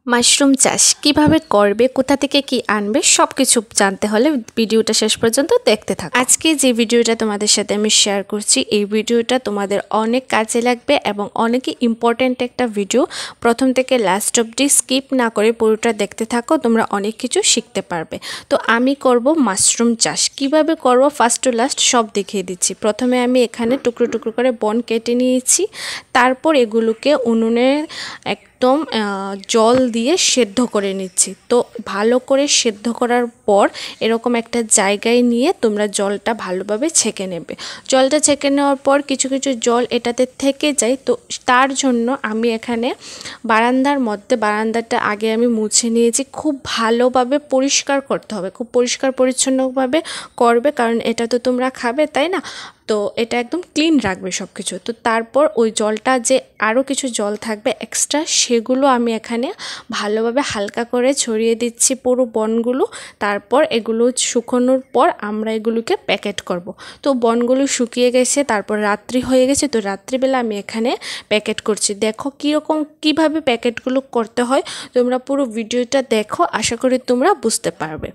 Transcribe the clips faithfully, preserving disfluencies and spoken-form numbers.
Mushroom চাষ কিভাবে করবে, কোথা থেকে কি আনবে সবকিছু জানতে হলে ভিডিওটা শেষ পর্যন্ত দেখতে থাকো। আজকে যে ভিডিওটা তোমাদের সাথে আমি শেয়ার করছি এই ভিডিওটা তোমাদের অনেক কাজে লাগবে এবং অনেকই ইম্পর্ট্যান্ট একটা ভিডিও। প্রথম থেকে লাস্ট অবধি স্কিপ না করে পুরোটা দেখতে থাকো, তোমরা অনেক কিছু শিখতে পারবে। তো আমি করব মাশরুম চাষ, কিভাবে করব ফার্স্ট টু লাস্ট সব দেখিয়ে দিচ্ছি। প্রথমে আমি এখানে টুকরো টুকরো করে বন কেটে নিয়েছি, তারপর এগুলোকে উনুনে একদম জল দিয়ে সেদ্ধ করে নিচ্ছি। তো ভালো করে সেদ্ধ করার পর এরকম একটা জায়গায় নিয়ে তোমরা জলটা ভালোভাবে ছেঁকে নেবে। জলটা ছেঁকে নেওয়ার পর কিছু কিছু জল এটাতে থেকে যায়, তো তার জন্য আমি এখানে বারান্দার মধ্যে বারান্দাটা আগে আমি মুছে নিয়েছি। খুব ভালোভাবে পরিষ্কার করতে হবে, খুব পরিষ্কার পরিচ্ছন্নভাবে করবে, কারণ এটা তো তোমরা খাবে, তাই না? তো এটা একদম ক্লিন রাখবে সব কিছু। তো তারপর ওই জলটা যে আরও কিছু জল থাকবে এক্সট্রা, সেগুলো আমি এখানে ভালোভাবে হালকা করে ছড়িয়ে দিচ্ছি পুরো বনগুলো। তারপর এগুলো শুকোনোর পর আমরা এগুলোকে প্যাকেট করব। তো বনগুলো শুকিয়ে গেছে, তারপর রাত্রি হয়ে গেছে, তো রাত্রিবেলা আমি এখানে প্যাকেট করছি। দেখো কীরকম কীভাবে প্যাকেটগুলো করতে হয়, তোমরা পুরো ভিডিওটা দেখো, আশা করি তোমরা বুঝতে পারবে।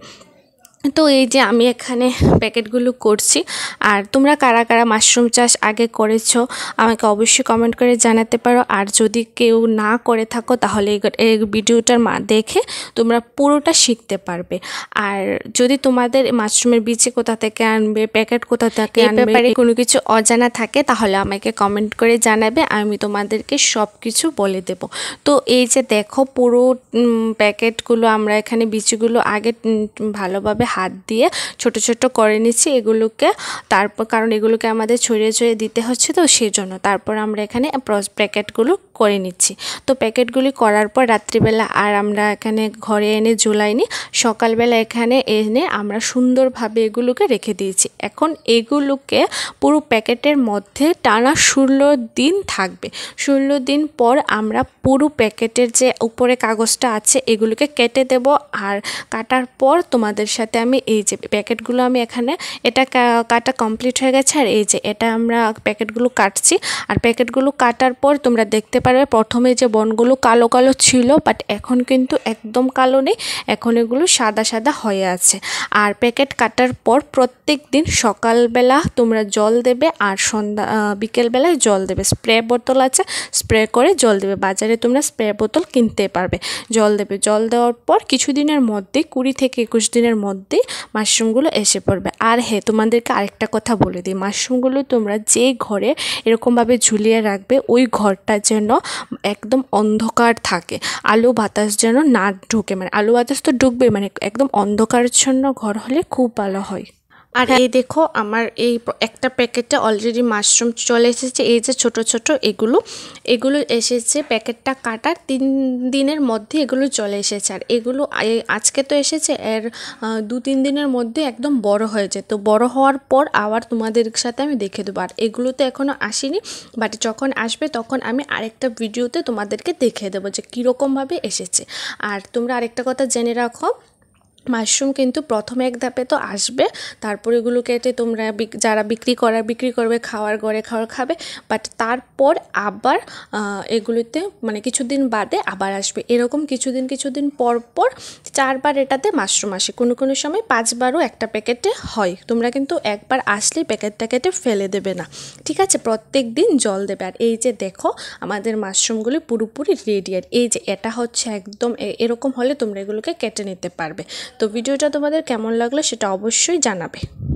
তো এই যে আমি এখানে প্যাকেটগুলো করছি। আর তোমরা কারা কারা মাশরুম চাষ আগে করেছো আমাকে অবশ্যই কমেন্ট করে জানাতে পারো। আর যদি কেউ না করে থাকো তাহলে এই ভিডিওটার মা দেখে তোমরা পুরোটা শিখতে পারবে। আর যদি তোমাদের মাশরুমের বীজ কোথা থেকে আনবে, প্যাকেট কোথা থেকে আনবে, ব্যাপারে কোনো কিছু অজানা থাকে তাহলে আমাকে কমেন্ট করে জানাবে, আমি তোমাদেরকে সব কিছু বলে দেব। তো এই যে দেখো পুরো প্যাকেটগুলো আমরা এখানে বীজগুলো আগে ভালোভাবে হাত দিয়ে ছোট ছোট করে নিচ্ছি এগুলোকে। তারপর কারণ এগুলোকে আমাদের ছড়িয়ে ছড়িয়ে দিতে হচ্ছে, তো সেই জন্য তারপর আমরা এখানে প্যাকেটগুলো করে নিচ্ছি। তো প্যাকেটগুলি করার পর রাত্রিবেলা আর আমরা এখানে ঘরে এনে ঝুলাইনি, সকালবেলা এখানে এনে আমরা সুন্দরভাবে এগুলোকে রেখে দিয়েছি। এখন এগুলোকে পুরো প্যাকেটের মধ্যে টানা ষোলো দিন থাকবে। ষোলো দিন পর আমরা পুরো প্যাকেটের যে উপরে কাগজটা আছে এগুলোকে কেটে দেব। আর কাটার পর তোমাদের সাথে আমি এই যে প্যাকেটগুলো আমি এখানে এটা কাটা কমপ্লিট হয়ে গেছে। আর এই যে এটা আমরা প্যাকেটগুলো কাটছি। আর প্যাকেটগুলো কাটার পর তোমরা দেখতে পারবে প্রথমে যে বনগুলো কালো কালো ছিল, বাট এখন কিন্তু একদম কালো নেই, এখন এগুলো সাদা সাদা হয়ে আছে। আর প্যাকেট কাটার পর প্রত্যেক দিন সকালবেলা তোমরা জল দেবে আর সন্ধ্যা বিকেলবেলায় জল দেবে। স্প্রে বোতল আছে, স্প্রে করে জল দেবে। বাজারে তোমরা স্প্রে বোতল কিনতে পারবে। জল দেবে, জল দেওয়ার পর কিছুদিনের মধ্যে কুড়ি থেকে একুশ দিনের মধ্যে মাশরুমগুলো এসে পড়বে। আর হ্যাঁ, তোমাদেরকে আরেকটা কথা বলে দিই, মাশরুমগুলো তোমরা যে ঘরে এরকমভাবে ঝুলিয়ে রাখবে ওই ঘরটা যেন একদম অন্ধকার থাকে, আলো বাতাস যেন না ঢুকে। মানে আলো বাতাস তো ঢুকবে, মানে একদম অন্ধকারাচ্ছন্ন ঘর হলে খুব ভালো হয়। আর এই দেখো আমার এই একটা প্যাকেটে অলরেডি মাশরুম চলে এসেছে। এই যে ছোট ছোট এগুলো এগুলো এসেছে প্যাকেটটা কাটার তিন দিনের মধ্যে এগুলো চলে এসেছে। আর এগুলো আজকে তো এসেছে, এর দু তিন দিনের মধ্যে একদম বড় হয়ে যায়। তো বড় হওয়ার পর আবার তোমাদের সাথে আমি দেখে দেবো। আর এগুলো তো এখনও আসেনি, বাট যখন আসবে তখন আমি আরেকটা ভিডিওতে তোমাদেরকে দেখিয়ে দেবো যে কীরকমভাবে এসেছে। আর তোমরা আরেকটা কথা জেনে রাখো, মাশরুম কিন্তু প্রথমে এক ধাপে তো আসবে, তারপর এগুলো কেটে তোমরা যারা বিক্রি করার বিক্রি করবে, খাওয়ার ঘরে খাওয়ার খাবে, বাট তারপর আবার এগুলোতে মানে কিছুদিন বাদে আবার আসবে। এরকম কিছুদিন কিছুদিন পর পর চারবার এটাতে মাশরুম আসে, কোনো কোনো সময় পাঁচবারও একটা প্যাকেটে হয়। তোমরা কিন্তু একবার আসলেই প্যাকেটটা কেটে ফেলে দেবে না, ঠিক আছে? প্রত্যেক দিন জল দেবে। আর এই যে দেখো আমাদের মাশরুমগুলি পুরোপুরি রেডি। আর এই যে এটা হচ্ছে একদম এরকম হলে তোমরা এগুলোকে কেটে নিতে পারবে। তো ভিডিওটা তোমাদের কেমন লাগলো সেটা অবশ্যই জানাবে।